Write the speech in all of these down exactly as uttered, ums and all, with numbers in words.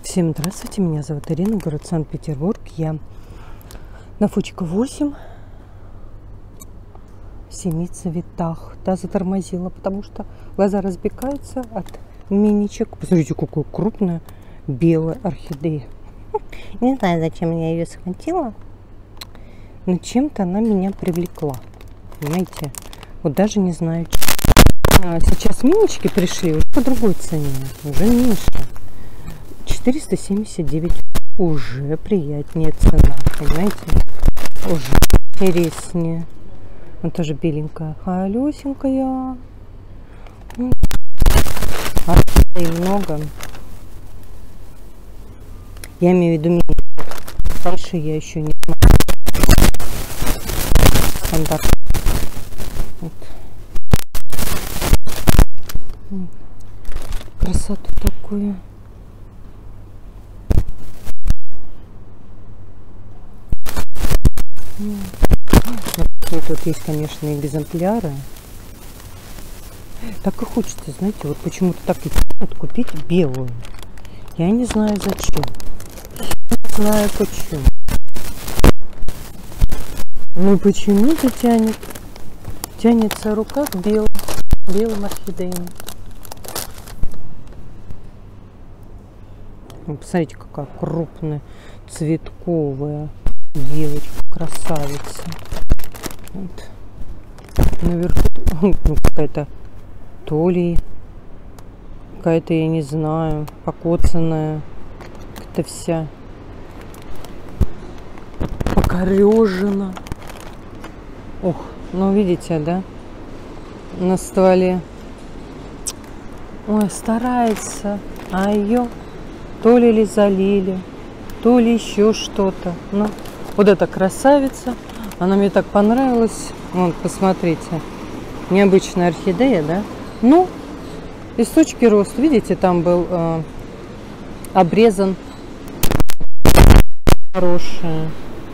Всем здравствуйте, меня зовут Ирина, город Санкт-Петербург. Я на Фучика восемь в семи цветах. Да, затормозила, потому что глаза разбегаются от миничек. Посмотрите, какая крупная белая орхидея. Не знаю, зачем я ее схватила, но чем-то она меня привлекла. Понимаете? Вот даже не знаю, чем. А сейчас минички пришли уже по другой цене, уже меньше. четыреста семьдесят девять. Уже приятнее цена, понимаете? Уже интереснее. Вот тоже беленькая, холесенькая. Орхидей много. Я имею в виду миничек. Дальше я еще не смотрю. Стандарт. Вот. Красоту такую. Вот тут есть, конечно, экземпляры. Так и хочется, знаете, вот почему-то так и тянет купить белую. Я не знаю зачем. Я не знаю почему. Ну почему-то тянет. Тянется рука к белым, белым орхидеям. Посмотрите, какая крупная, цветковая девочка, красавица. Вот. Наверху ну, какая-то то ли какая-то, я не знаю, покоцанная, как-то вся покорежена. Ух, ну видите, да, на стволе. Ой, старается, а ее то ли ли залили, то ли еще что-то. Ну, вот эта красавица, она мне так понравилась. Вон, посмотрите, необычная орхидея, да? Ну, из точки роста, видите, там был э, обрезан хорошая.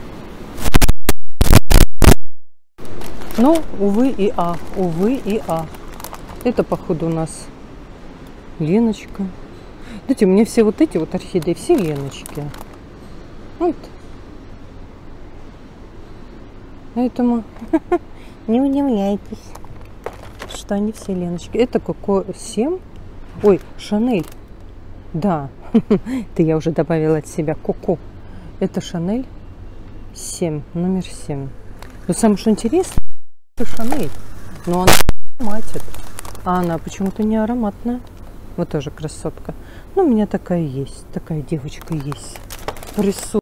Но, увы и ах, увы и ах. Это, походу, у нас Леночка. Знаете, мне все вот эти вот орхидеи, все Леночки. Вот. Поэтому не удивляйтесь, что они все Леночки. Это Коко семь. Ой, Шанель. Да, это я уже добавила от себя. Коко. Это Шанель семь, номер семь. Но самое что интересное, это Шанель. Но она ароматит. А она почему-то не ароматная. Вот тоже красотка. Ну, у меня такая есть. Такая девочка есть. Присутствует.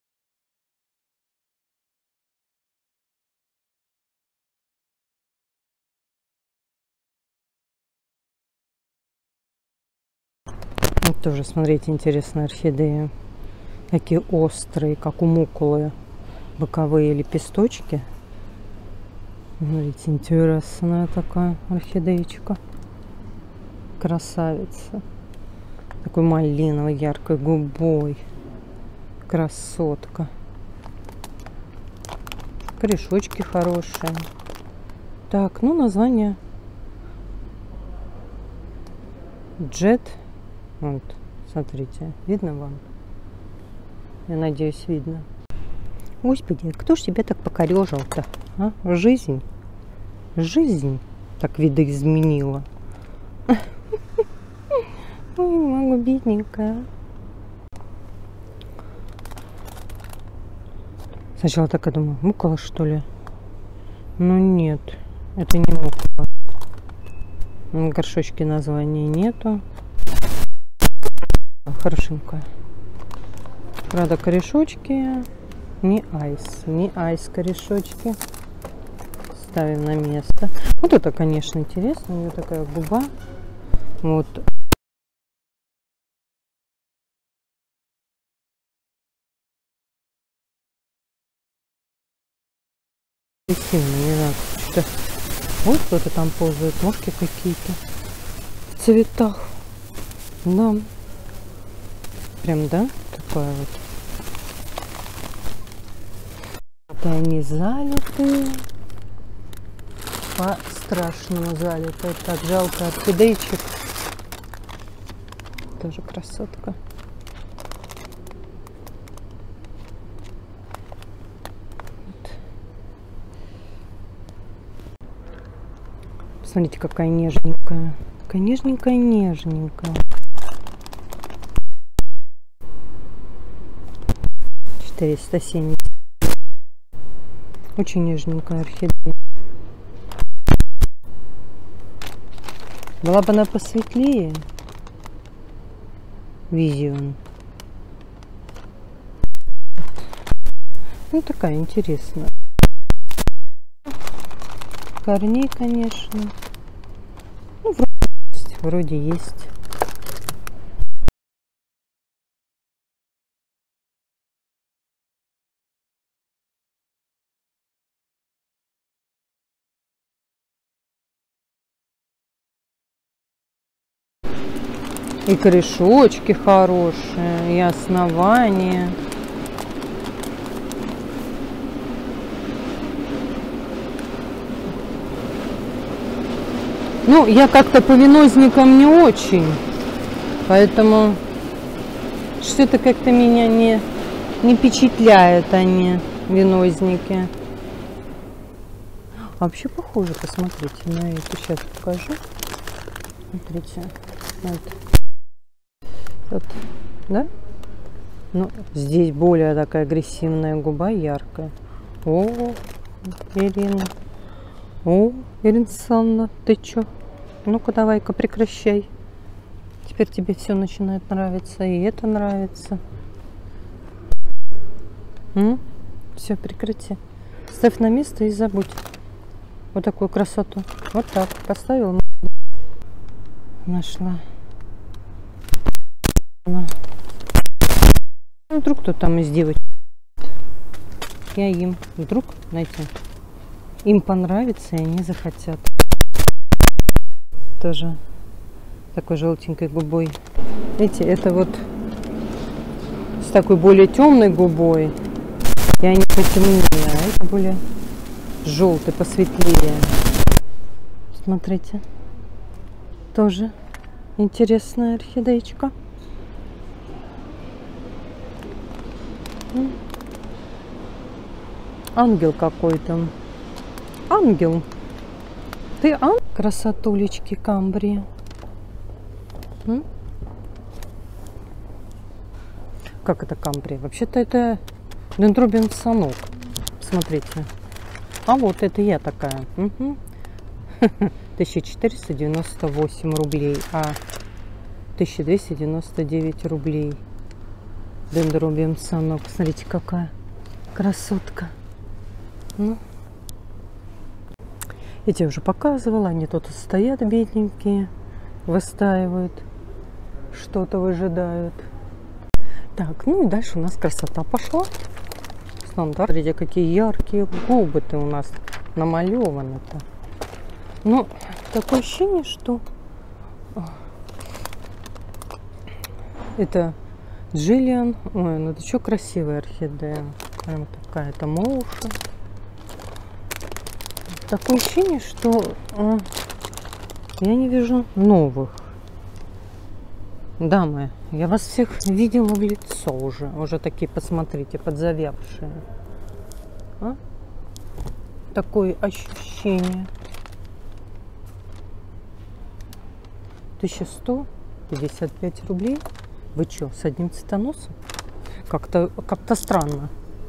Вот тоже, смотрите, интересные орхидеи. Такие острые, как у мукулы, боковые лепесточки. Смотрите, интересная такая орхидеечка. Красавица. Такой малиновой, яркой губой. Красотка. Корешочки хорошие. Так, ну название Джет. Вот, смотрите, видно вам? Я надеюсь, видно. Господи, кто ж тебя так покорежил-то? А? Жизнь. Жизнь так видоизменила. Ой, не могу, бедненькая. Сначала так и думаю, мукола, что ли? Но нет, это не мукола. На горшочке названия нету. Хорошенькая. Правда, корешочки не айс. Не айс корешочки. Ставим на место. Вот это, конечно, интересно. У нее такая губа. Вот. Сильно, не знаю, что-то. Вот кто-то там ползает, мошки какие-то в цветах. Да. Прям, да, такая вот. Это они залиты. По-страшному залиты. Так, жалко орхидейчик. Тоже красотка. Смотрите, какая нежненькая. Какая нежненькая, нежненькая. четыреста семьдесят. Очень нежненькая орхидея. Была бы она посветлее. Визион. Ну, такая интересная. Корней, конечно. Ну, вроде есть. Вроде есть. И корешочки хорошие, и основания. Ну, я как-то по венозникам не очень, поэтому что-то как-то меня не, не впечатляют они, венозники. А вообще похоже, посмотрите на эту, сейчас покажу. Смотрите, вот. Вот, да? Ну, здесь более такая агрессивная губа, яркая. О, Ирина. О, Ирина Александровна, ты чё? Ну-ка, давай-ка прекращай. Теперь тебе все начинает нравиться, и это нравится. Все, прекрати. Ставь на место и забудь. Вот такую красоту. Вот так. Поставила. Нашла. Ну, вдруг кто там из девочек. Я им. Вдруг, знаете, им понравится, и они захотят. Тоже такой желтенькой губой. Видите, это вот с такой более темной губой. И они потемнее, а это более желтый, посветлее. Смотрите. Тоже интересная орхидеечка. Ангел какой-то. Ангел. Ты ангел? Красотулечки камбрии. М? Как это камбрия? Вообще-то это дендробиум санок. Смотрите. А вот это я такая. Угу. тысяча четыреста девяносто восемь рублей, а тысяча двести девяносто девять рублей. Дендробиум санок. Смотрите, какая красотка. Ну, эти я уже показывала, они тут стоят бедненькие, выстаивают, что-то выжидают. Так, ну и дальше у нас красота пошла. Стандарт. Смотрите, какие яркие губы-то у нас намалеваны-то. Ну, такое ощущение, что это Джиллиан. Ой, ну это что, красивая орхидея. Прям такая-то моуша. Такое ощущение, что а, я не вижу новых. Дамы, я вас всех видела в лицо уже. Уже такие, посмотрите, подзавявшие. А? Такое ощущение. тысяча сто пятьдесят пять рублей. Вы что, с одним цветоносом? Как-то как-то странно.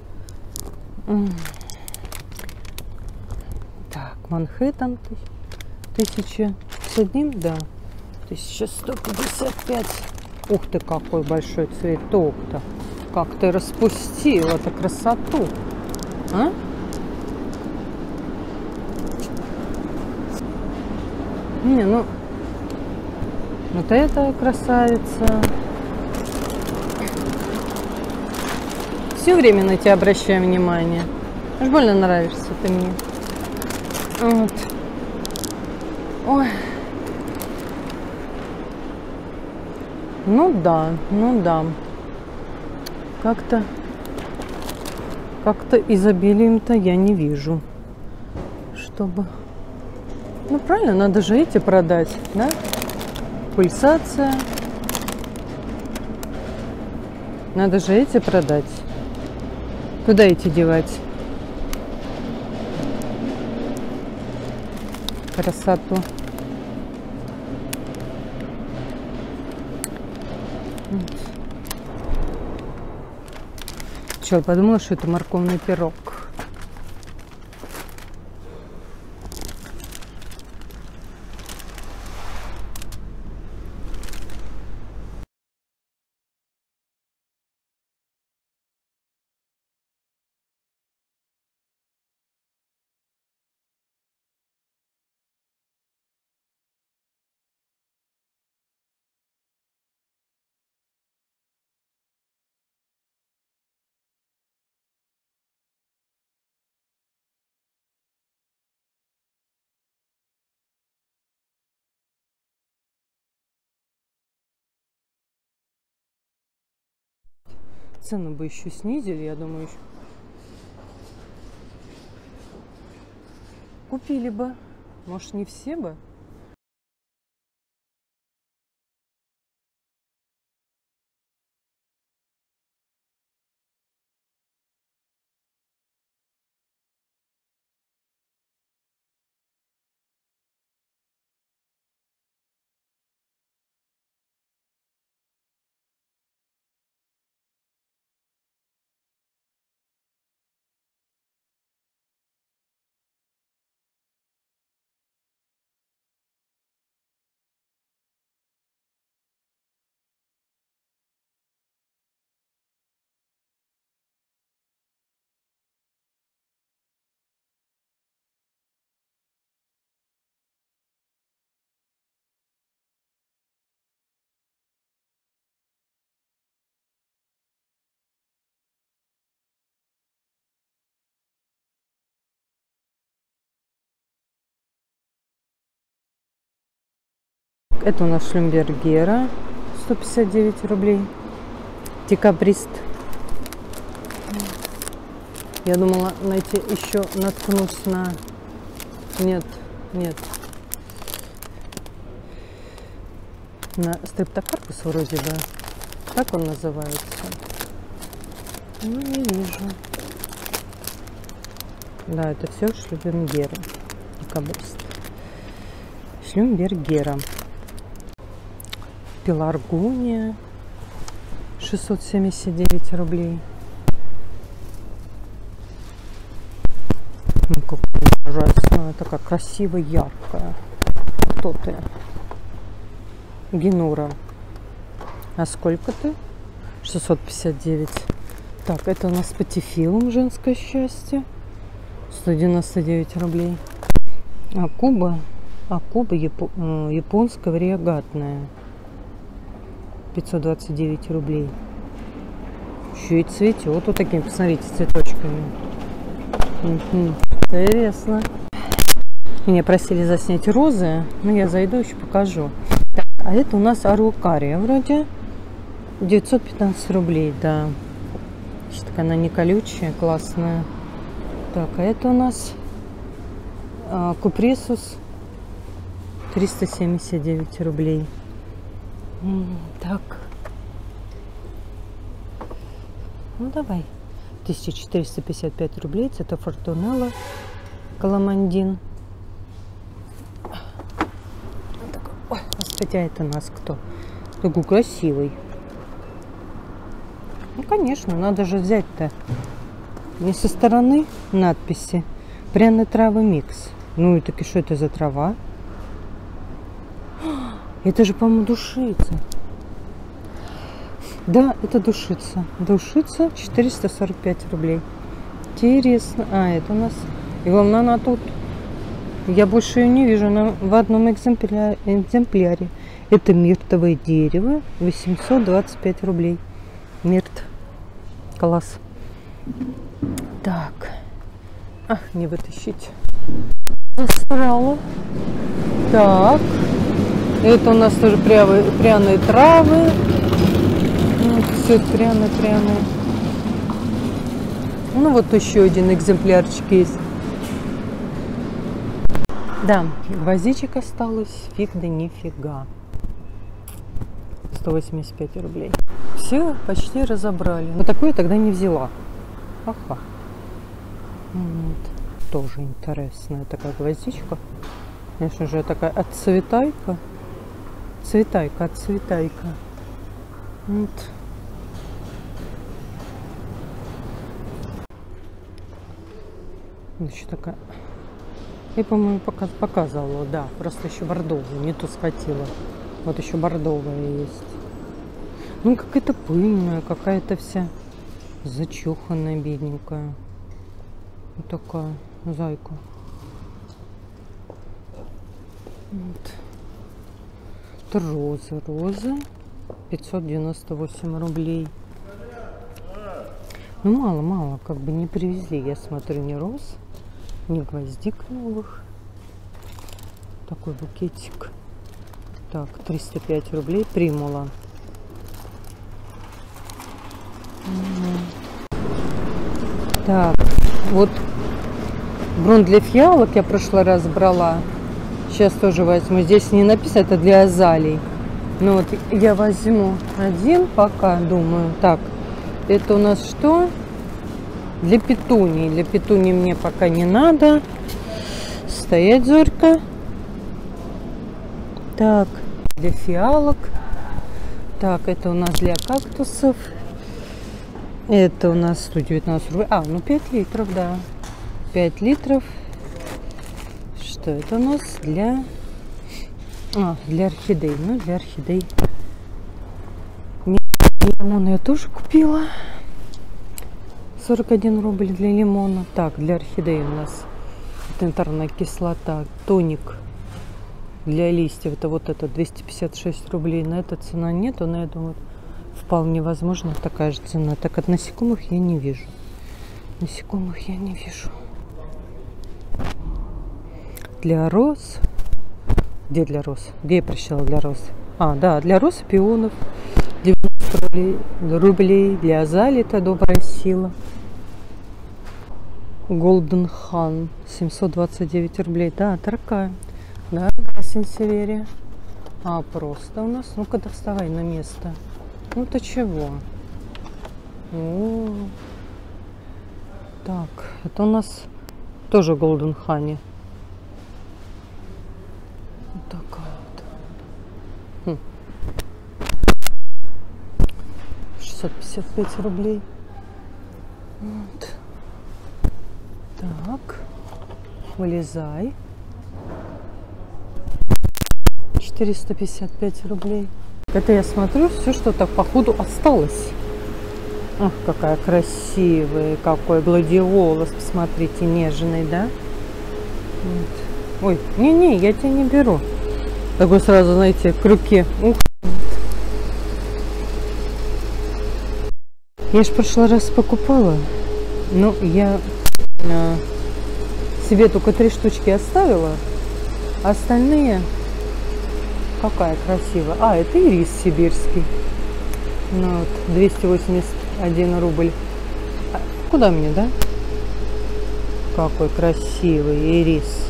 Так, Манхэттен тысяча с одним, да. тысяча сто пятьдесят пять. Ух ты, какой большой цветок-то. Как ты распустила-то красоту. А? Не, ну... Вот эта красавица. Все время на тебя обращаю внимание. Аж больно нравишься ты мне. Вот. Ой. Ну да, ну да. Как-то как-то изобилием-то я не вижу. Чтобы... Ну правильно, надо же эти продать, да? Пульсация. Надо же эти продать. Куда эти девать? Красоту. Сначала подумала, что это морковный пирог. Цену бы еще снизили, я думаю, еще купили бы. Может, не все бы. Это у нас шлюмбергера, сто пятьдесят девять рублей. Декабрист. Я думала найти еще, наткнусь на... Нет, нет. На стрептокарпус вроде бы. Как он называется? Ну, не вижу. Да, это все шлюмбергера. Декабрист. Шлюмбергера. Пеларгония. шестьсот семьдесят девять рублей. Ну, какая ужасная. Такая красивая, яркая. Кто ты? Генура. А сколько ты? шестьсот пятьдесят девять. Так, это у нас патифилум, женское счастье. сто девяносто девять рублей. А Куба, а Куба япо, японская вариагатная. пятьсот двадцать девять рублей. Еще и цветет. Вот такими, посмотрите, цветочками. Угу. Интересно. Меня просили заснять розы, но я зайду, еще покажу. Так, а это у нас арукария вроде. девятьсот пятнадцать рублей, да. Такая она не колючая, классная. Так, а это у нас а, купресус. триста семьдесят девять рублей. Так. Ну давай. тысяча четыреста пятьдесят пять рублей. Это фортунелла. Каламандин. Ой, господи, а это у нас кто? Такой красивый. Ну, конечно, надо же взять-то. Не со стороны надписи. Пряные травы микс. Ну и таки, что это за трава? Это же, по-моему, душица. Да, это душица. Душица четыреста сорок пять рублей. Интересно. А, это у нас... И главное, она тут... Я больше ее не вижу. Она в одном экземпляре. экземпляре. Это миртовое дерево. восемьсот двадцать пять рублей. Мирт. Класс. Так. Ах, не вытащить. Засрала. Так. Это у нас тоже пряные, пряные травы. Все пряно-пряно. Ну вот еще один экземплярчик есть. Да, гвоздичек осталось. Фиг да нифига. сто восемьдесят пять рублей. Все почти разобрали. Но такое я тогда не взяла. Ага. Вот. Тоже интересная такая гвоздичка. Конечно же, такая отцветайка. Цветайка, отцветайка. Вот. Еще такая. Я, по-моему, показывала, да, просто еще бордовую, не ту схватила. Вот еще бордовая есть. Ну, какая-то пыльная, какая-то вся зачуханная, бедненькая. Вот такая зайка. Вот. Это роза, роза. пятьсот девяносто восемь рублей. Ну, мало-мало, как бы не привезли, я смотрю, ни роз, ни гвоздик новых. Такой букетик. Так, триста пять рублей, примула. Так, вот грунт для фиалок я в прошлый раз брала. Сейчас тоже возьму. Здесь не написано, это для азалий. Ну вот я возьму один пока, думаю. Так, это у нас что? Для петунии. Для петунии мне пока не надо. Стоять, Зорька. Так, для фиалок. Так, это у нас для кактусов. Это у нас сто девятнадцать рублей. А, ну пять литров, да. пять литров. Что это у нас? Для... А, для орхидей. Ну, для орхидей. Лимон я тоже купила. сорок один рубль для лимона. Так, для орхидей у нас тенторная кислота. Тоник для листьев. Это вот это двести пятьдесят шесть рублей. На это цена нету, но я думаю, вполне возможно такая же цена. Так, от насекомых я не вижу. Насекомых я не вижу. Для роз. Где для роз? Где я прочитала для роз? А, да, для роз и пионов. девяносто рублей, рублей. Для азалии это добрая сила. Golden Han. семьсот двадцать девять рублей. Да, такая. Да, сенсеверия. А, просто у нас. Ну-ка, доставай на место. Ну ты чего? О, так, это у нас тоже Golden Honey. Вот такая вот. Хм. шестьсот пятьдесят пять рублей. Вот. Так, вылезай. четыреста пятьдесят пять рублей. Это я смотрю, все, что так по ходу осталось. Ах, какая красивая, какой гладиолус, посмотрите, нежный, да? Вот. Ой, не-не, я тебя не беру. Такой сразу, знаете, к руке. Ух. Я ж в прошлый раз покупала, но я а, себе только три штучки оставила, а остальные... Какая красивая. А, это ирис сибирский. Ну, вот, двести восемьдесят один рубль. А, куда мне, да? Какой красивый ирис.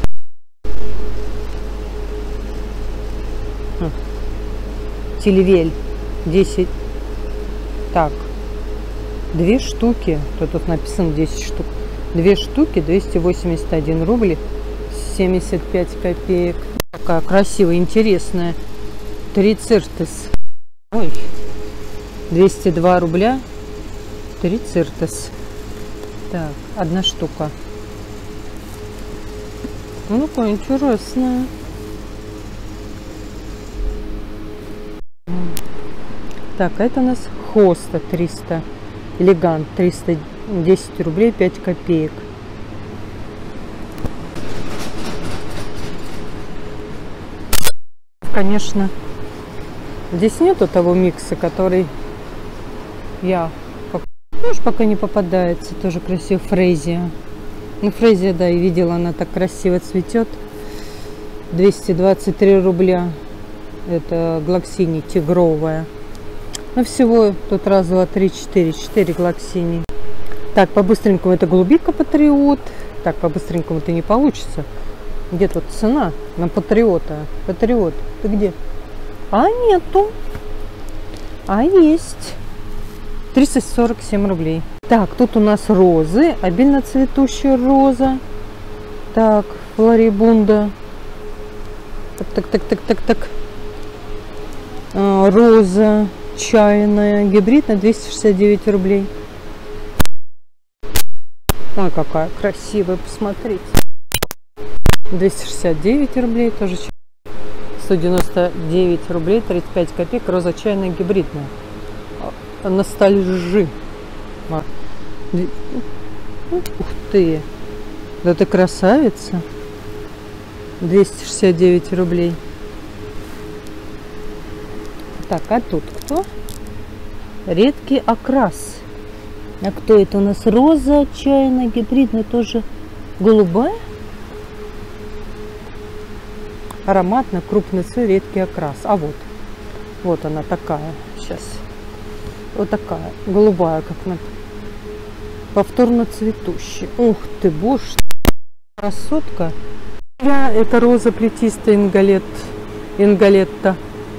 Хм. Тильвель. десять. Так. Две штуки. Тут, тут написано десять штук. Две штуки, двести восемьдесят один рубль. семьдесят пять копеек. Такая красивая, интересная. Трицертес. Ой. двести два рубля. Трицертес. Так, одна штука. Ну, какая интересная. Так, это у нас хоста триста. Элегант триста десять рублей пять копеек. Конечно, здесь нету того микса, который я тоже пока не попадается. Тоже красиво. Фрезия. Ну, фрезия, да, и видела, она так красиво цветет. двести двадцать три рубля. Это глоксини тигровая. Ну, всего тут раз, два, три, четыре. Четыре глоксини. Так, по-быстренькому это голубика патриот. Так, по-быстренькому это не получится. Где тут цена на патриота? Патриот, ты где? А нету. А есть. триста сорок семь рублей. Так, тут у нас розы. Обильно цветущая роза. Так, флорибунда. Так, так, так, так, так, так. А, роза чайная. Гибрид на двести шестьдесят девять рублей. Ой, какая красивая, посмотрите. двести шестьдесят девять рублей, тоже сто девяносто девять рублей, тридцать пять копеек, роза чайная гибридная. Ностальжи. Ух ты, да ты красавица. двести шестьдесят девять рублей. Так, а тут кто? Редкий окрас. А кто это у нас? Роза чайная гибридная, тоже голубая. Ароматно, крупный цвет, редкий окрас. А вот, вот она такая. Сейчас. Вот такая, голубая, как на повторно цветущая. Ух ты, боже, красотка. Да, это роза плетистая ингалет, ингалетта.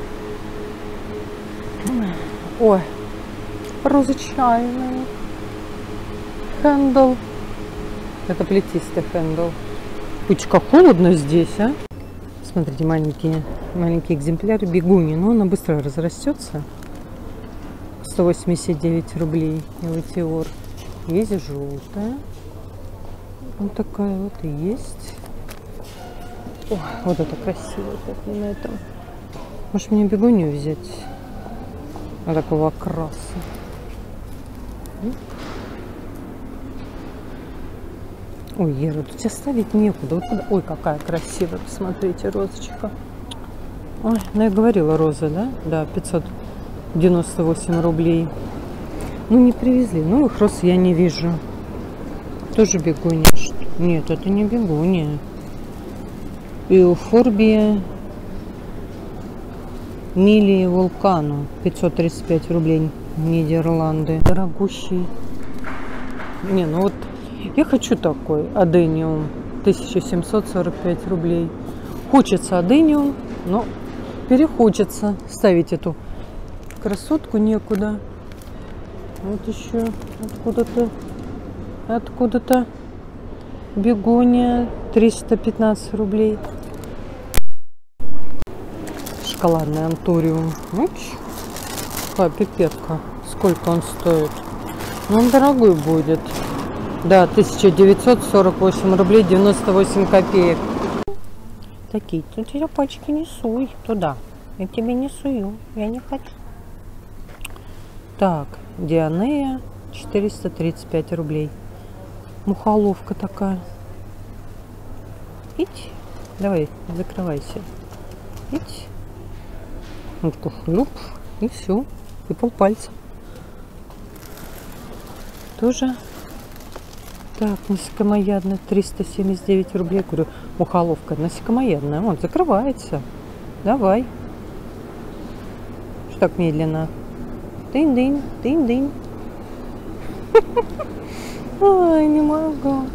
Ой, роза чайная. Хэндл. Это плетистый хэндл. Пучка холодно здесь, а? Смотрите, маленькие, маленькие экземпляры бегуни. Но она быстро разрастется. сто восемьдесят девять рублей. Элатиор. Есть желтая. Вот такая вот и есть. Ой, вот это красиво. Так, на этом. Может, мне бегунью взять? Вот такого окраса. Ой, Ера, тут тебя ставить некуда. Вот куда? Ой, какая красивая. Посмотрите, розочка. Ой, ну я говорила, роза, да? Да, пятьсот девяносто восемь рублей. Ну, не привезли. Новых роз я не вижу. Тоже бегуния. Нет, это не бегуния. Эуфорбия Милии Вулкану. пятьсот тридцать пять рублей. Нидерланды. Дорогущий. Не, ну вот я хочу такой адениум. тысяча семьсот сорок пять рублей. Хочется адениум, но перехочется ставить эту красотку некуда. Вот еще откуда-то, откуда-то бегония триста пятнадцать рублей. Шоколадный антуриум. Какая пипетка. Сколько он стоит? Ну, он дорогой будет. Да, тысяча девятьсот сорок восемь рублей девяносто восемь копеек. Такие, тут я пачки не суй туда. Я тебе не сую, я не хочу. Так, Дианея четыреста тридцать пять рублей. Мухоловка такая. Ить. Давай, закрывайся. Ить. Вот такой хлюп. И все. И полпальца. Тоже. Так, насекомоядная, триста семьдесят девять рублей. Говорю, мухоловка насекомоядная. Вот, закрывается. Давай. Что так медленно? Тынь-дынь, тынь-дынь. Ой, не могу.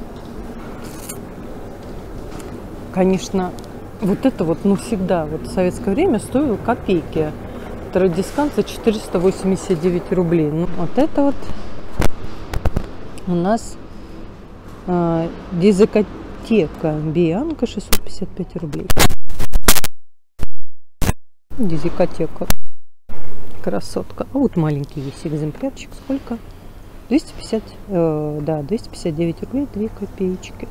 Конечно, вот это вот, ну, всегда, вот в советское время стоило копейки. Традискант за четыреста восемьдесят девять рублей. Ну, вот это вот у нас а, дизикотека Бианка шестьсот пятьдесят пять рублей. Дизикотека. Красотка. А вот маленький есть экземплярчик. Сколько? двести пятьдесят, э, да, двести пятьдесят девять рублей, две копеечки.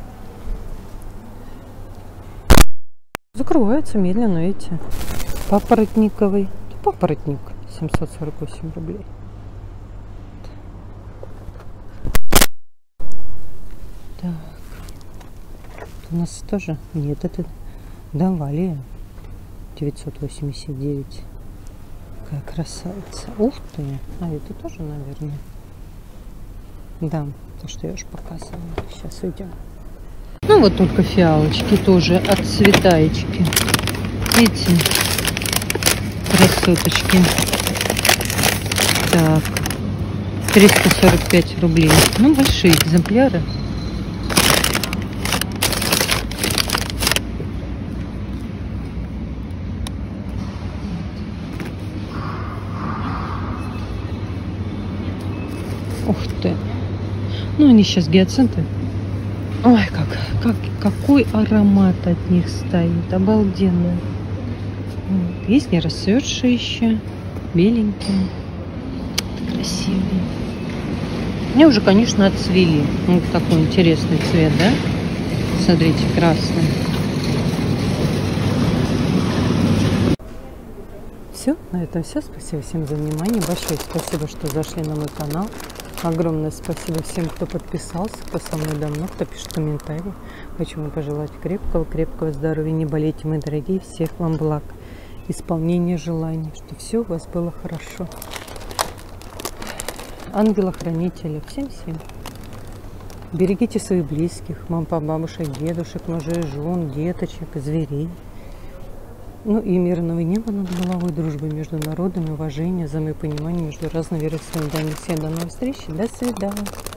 Закрывается медленно, эти. Папоротниковый. Папоротник. семьсот сорок восемь рублей. Так. У нас тоже... Нет, это Давалия. девятьсот восемьдесят девять. Какая красавица. Ух ты. А это тоже, наверное. Да, то, что я уже показывала. Сейчас уйдем. Ну вот только фиалочки тоже от цветаечки. Эти красоточки. Так. триста сорок пять рублей. Ну, большие экземпляры. Ух ты. Ну, они сейчас гиацинты. Ой, как, как, какой аромат от них стоит. Обалденно. Вот. Есть не расцветшие еще. Беленькие. Красивые. Мне уже, конечно, отцвели. Вот такой интересный цвет, да? Смотрите, красный. Все, на этом все. Спасибо всем за внимание. Большое спасибо, что зашли на мой канал. Огромное спасибо всем, кто подписался, кто со мной давно, кто пишет комментарии. Хочу вам пожелать крепкого-крепкого здоровья. Не болейте, мои дорогие. Всех вам благ. Исполнения желаний. Чтобы все у вас было хорошо. Ангела-хранителя. Всем-всем. Берегите своих близких. Мам, пап, бабушек, дедушек, мужей, жен, деточек, зверей. Ну и мирного неба над головой, дружбы между народами, уважения, взаимопонимания между разными вероисповеданиями. Всем до новых встреч, до свидания.